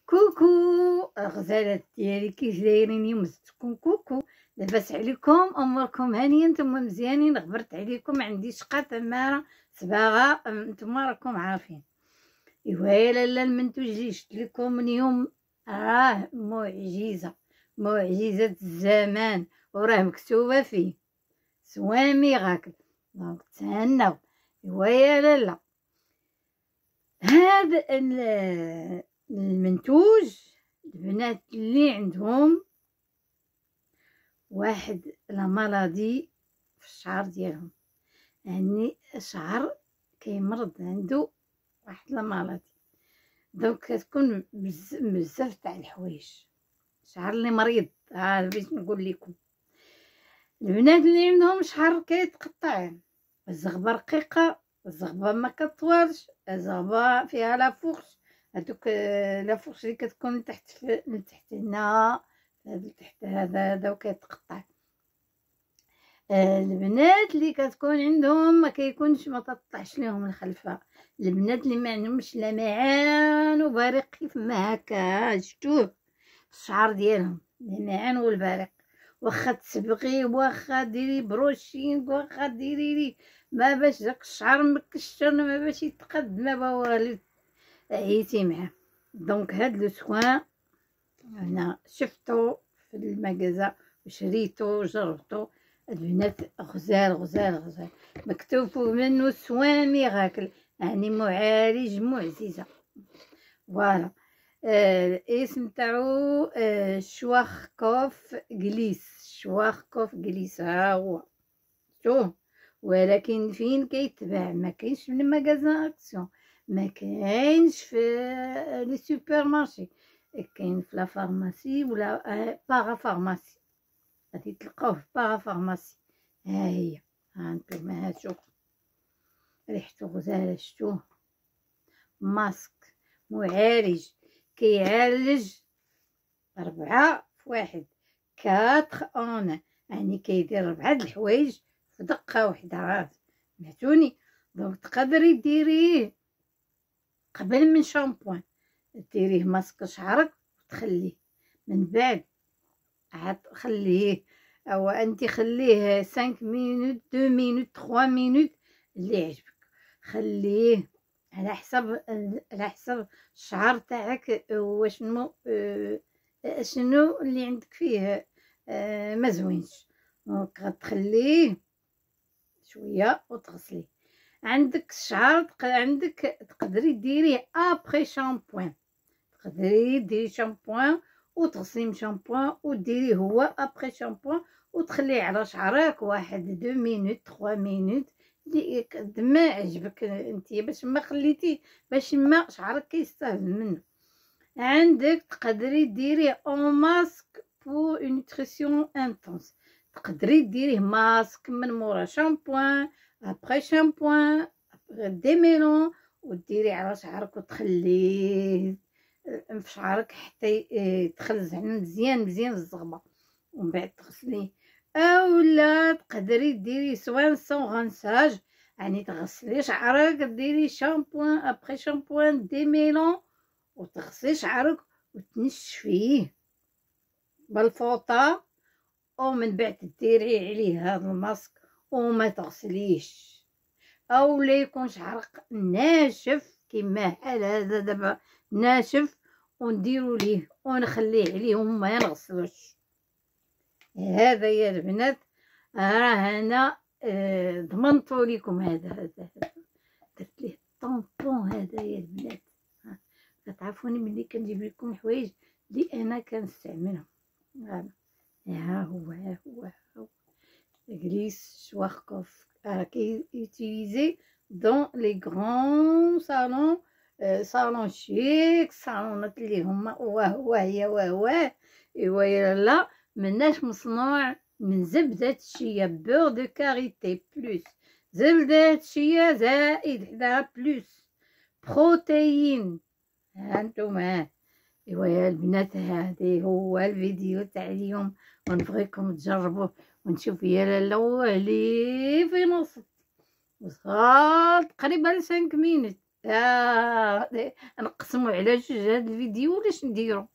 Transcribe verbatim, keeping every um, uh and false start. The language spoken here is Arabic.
كوكو الغزالات ديالي، كيف دايرين؟ يمزتكم كوكو، لاباس عليكم؟ اموركم هانيه؟ نتوما مزيانين؟ غبرت عليكم، ما عنديش شقه تماره صباغه، نتوما راكم عارفين. ايوا يا لاله، المنتوج اللي شفت لكم اليوم راه معجزه، معجزه الزمان، وراه مكتوبه فيه سوا ميراكل. دونك تهناو. ايوا يا لاله، هذا المنتوج البنات اللي عندهم واحد لا مالادي في الشعر ديالهم، يعني الشعر كيمرض، عنده واحد لا مالادي، دونك كتكون بزاف تاع الحوايج. الشعر اللي مريض، ها باش نقول لكم البنات اللي عندهم شعر كيتقطع، الزغبه رقيقه، الزغبه ما كطوالش، الزغبه فيها لا فوخش، هذوك لا فوخش اللي كتكون لتحت لتحت هنا، هذا لتحت هذا هذا وكيتقطع. البنات اللي كتكون عندهم ما كيكونش ما تطلعش لهم الخلفه، البنات اللي ما عندهمش لمعان وبارق كيف ما هكا، شفتوه الشعر ديالهم لمعان والبارق، واخا تصبغي واخا ديري بروشين واخا ديري لي ما باش داك الشعر مكشر، ما باش يتقد، ما باوالو عييتي معاه. دونك هاد لو سوان انا شفتو في المغازا وشريتو وجربتو، البنات غزال غزال غزال، مكتوب منه سوان ميراكل، يعني معالج معجزه. فوالا آه الاسم تاعو آه شواخكوف جليس، شواخكوف جليس، ها هو شوف. ولكن فين كيتباع؟ ما كاينش في المغازان اكسيون، ما كاينش في لي سوبر مارشي، كاين في لا فارماسي ولا آه باغا فارماسي، غادي تلقاوه في باغا فارماسي. ها هي، ها انتوما، ها شوف ريحتو غزاله، شفتوه؟ ماسك معالج، كيعالج ربعة في واحد، كاتخ اون، يعني كيدير ربعة د الحوايج في دقة وحدة، راه سمعتوني؟ دونك تقدري ديريه قبل من شامبوان، ديريه ماسك شعرك وتخليه، من بعد عاد خليه، او انت خليه خمس مينوت، اثنين مينوت، ثلاثة مينوت، اللي يعجبك خليه على حسب على حسب الشعر تاعك واشنو اه شنو اللي عندك فيه اه ما زوينش. دونك غتخليه شويه وتغسليه. عندك الشعر عندك تقدري ديريه ابري شامبوان، تقدري ديري شامبوان وتغسلي من شامبوان وديريه هو ابري شامبوان، وتخليه على شعرك واحد دو مينوت ثلاثة مينوت اللي قد ما عجبك انت، باش ما خليتي باش ما شعرك كيستافد منه. عندك تقدري ديريه اون ماسك بو اون نوتريسيون انتونس، تقدري ديريه ماسك من مورا شامبوان ابري شامبوان ديميلون، وديريه على شعرك وتخليه في شعرك حتى يتخلز مزيان مزيان الزغبه، ومن بعد تغسليه. اولا تقدري ديري سوان سون غنساج، يعني تغسلي شعرك ديري شامبوان ابري شامبوان ديميلون، وتغسلي شعرك وتنشفيه بالفوطه، ومن بعد ديري عليه هذا الماسك وما تغسليش. او لا يكون شعرك ناشف كيما حال هذا دابا ناشف، ونديرو ليه ونخليه عليه وما نغسلوش. هذا يا البنات راه انا آه ضمنتو ليكم، هذا هذا درت ليه طونبون هذا يا البنات، كتعرفوني ملي كنجيب لكم حوايج اللي انا كنستعملهم. هذا ها هو ها هو ها هو غليس شواخكوف، كي يوتيليزي دون لي غران صالون، صالون شيك، صالونات اللي هما واه واه يا واه واه. ايوا يا لا، مناش مصنوع من زبدة الشيا، بور دو كاريتي بلوس، زبدة الشيا زائد حداها بلوس بروتيين. هانتوما ايوا يا البنات، هذه هو الفيديو تاع اليوم، ونبغيكم تجربوه ونشوف يا لالا عليه في نص وصغار تقريبا خمس مينوت. آه نقسمو على جوج هاد الفيديو ولاش نديرو؟